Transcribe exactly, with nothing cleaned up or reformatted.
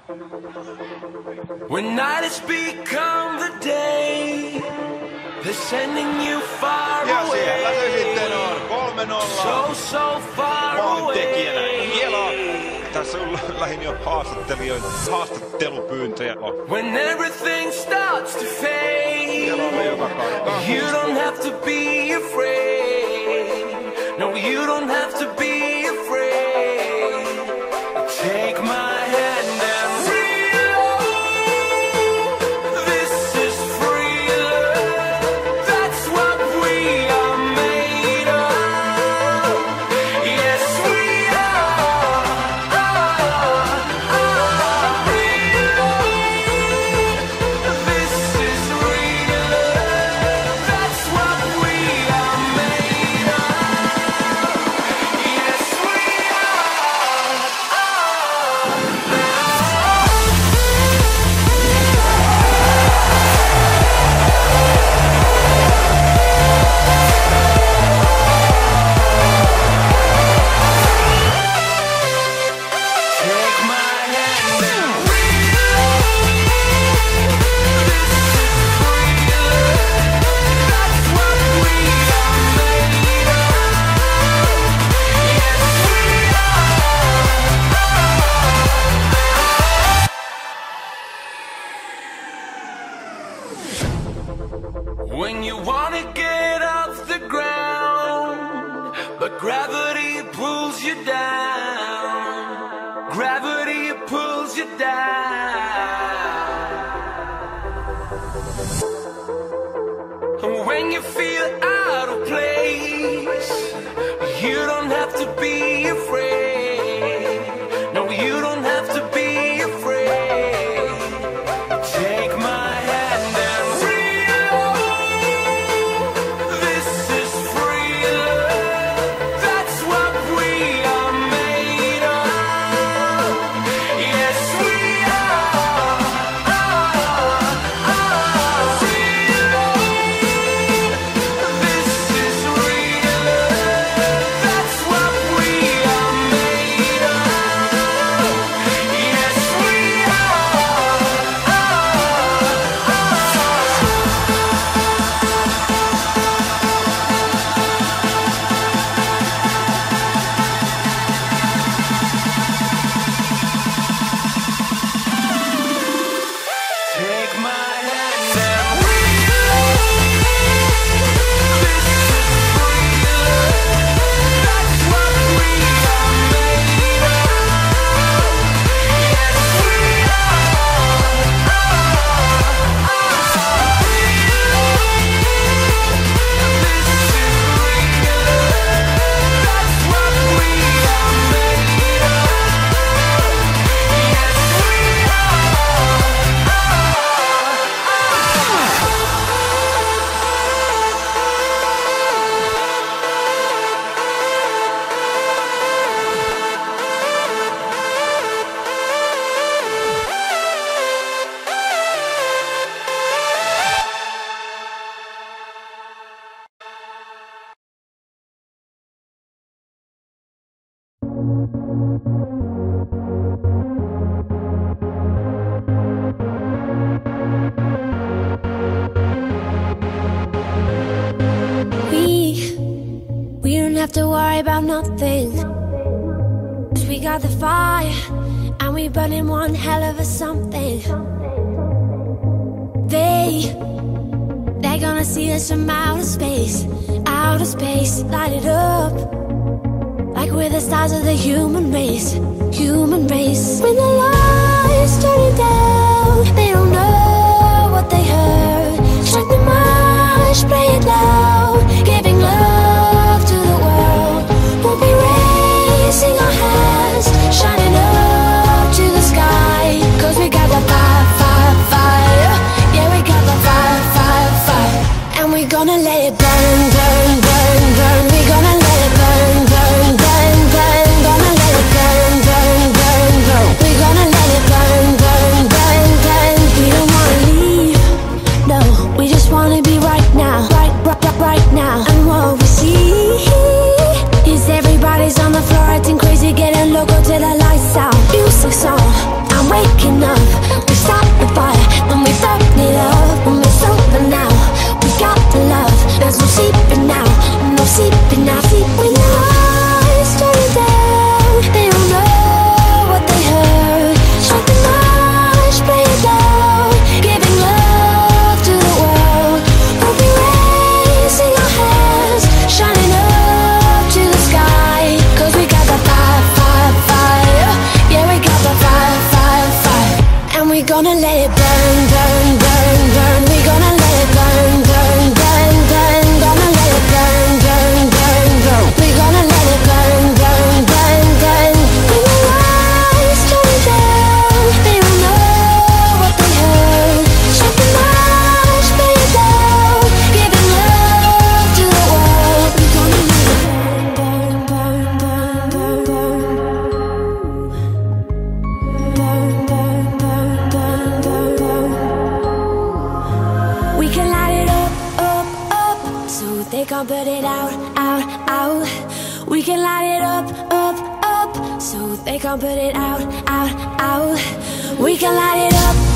When night has become the day, they're sending you far Ja away. siellä se sitten on kolme nolla. So, so far Maalintekijänä away. Hiela. Tässä on lähinnä jo haastattelijoita, haastattelupyyntöjä. When everything starts to fade, Hiela on joka kahden. you don't have to be afraid. No, you don't have to be afraid. Take my hand and reload. This is free love. That's what we are made of. Yes, we are. Reload. This is real love. That's what we are made of. Yes, we are. Take my hand and that's what we are made of. Yes, we are. When you wanna get off the ground, but gravity pulls you down. Gravity pulls you down. And when you feel out of place, you don't have to be afraid. No, you don't have to be afraid. Take my hand and reload. This is free love. That's what we are made of. Yes, we are. This is real love. That's what we are made of. Yes, we are. Take my hand and reload. This is free love. That's what we are made of. Yes, we We, we don't have to worry about nothing. 'Cause we got the fire, and we burning one hell of a something. They, they're gonna see us from outer space, outer space, light it up. Like we're the stars of the human race, human race. When the lights turning down, they don't know what they heard. Strike the march, play it loud, giving love to the world. We'll be raising our hands, shining up to the sky. 'Cause we got the fire, fire, fire. Yeah, we got the fire, fire, fire. And we're gonna let it burn, burn, burn, burn. We're gonna let it burn, burn, burn, burn. Gonna let it burn, burn, burn, burn. We're gonna gonna let it burn, burn, burn, burn. We gonna let it burn, burn, burn, burn. Gonna let it burn, burn, burn, burn. We gonna let it burn, burn, burn, burn. When the lights turn down, they don't know what they heard. Shut the mouth, lay it down, giving love to the world. We gonna let it burn, burn, burn, burn, burn, burn, burn, burn, burn, burn, burn. We can light it up, up, up, so they can't put it out, out, out. We can light it up, up, up, so they can't put it out, out, out. We can light it up.